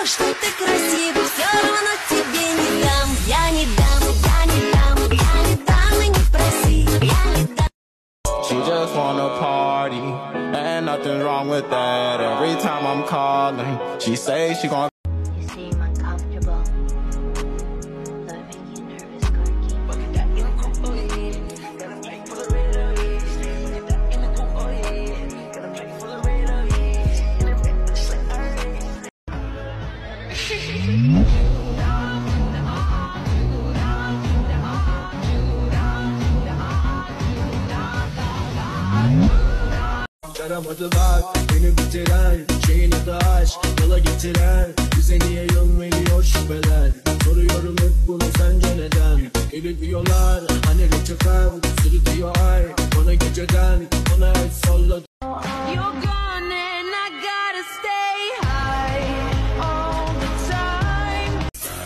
что ты красивый, все равно тебе не дам. Я не дам, я не дам, я не дам и не проси, я не дам. She just wanna party, and nothing wrong with that. Every time I'm calling, she say she gon' You seem uncomfortable. Does that make you nervous, Corky? Yaramadılar beni bitiren şeyin adı aşk, yola getiren bize niye yol veriyor şüpheler. Soruyorum hep bunu sence neden? Eli diyorlar hani lütfen sırıtıyor ay bana geceden, bana el salladı. You're gone and I gotta stay high all the time.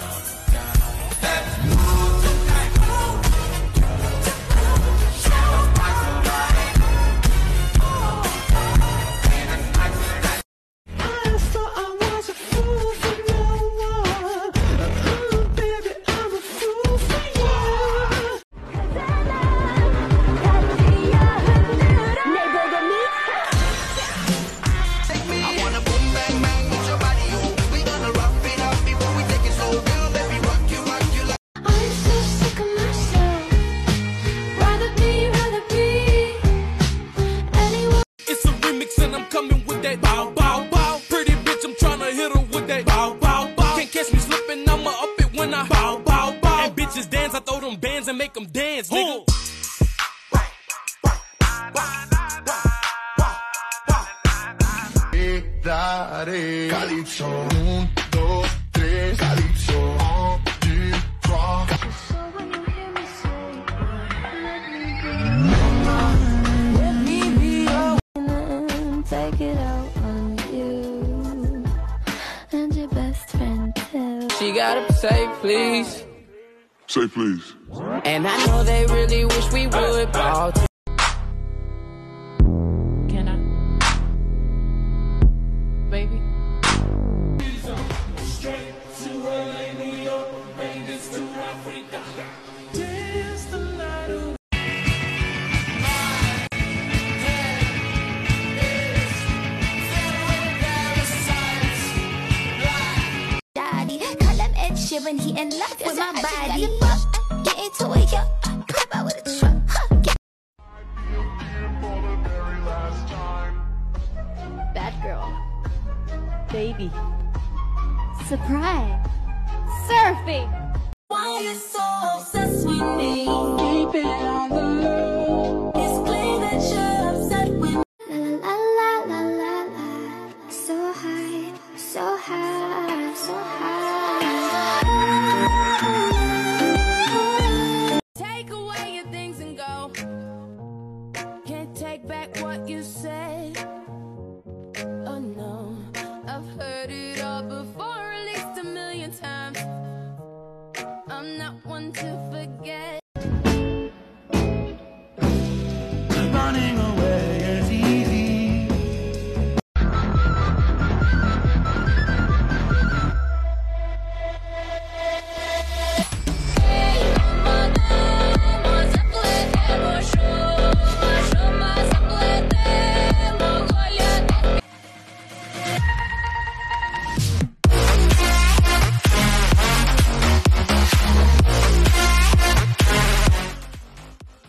It's a remix and I'm coming with that bow bow bow. Pretty bitch, I'm tryna hit her with that bow bow bow. Can't catch me slipping, I'ma up it when I bow bow bow. And bitches dance, I throw them bands and make them dance, nigga. Calypso, 1, 2, 3, Calypso, 1, 2, 3. So when you hear me say, Let me be your and take it out on you and your best friend too. She gotta say please, Say please. and I know they really wish we would ball. Can I, baby? Daddy, call him Ed Sheeran, he in love with my body. Get into it, yeah. Pop out with a truck. bad girl. Baby. Surprise. Surfing. Why you so obsessed with me? Keep it on the low. It's clear that you're upset with me. La la la la la la. So high, so high, so high. Take away your things and go. Can't take back what you said. Oh no, I've heard it all before, at least 1,000,000 times. I'm not one to forget.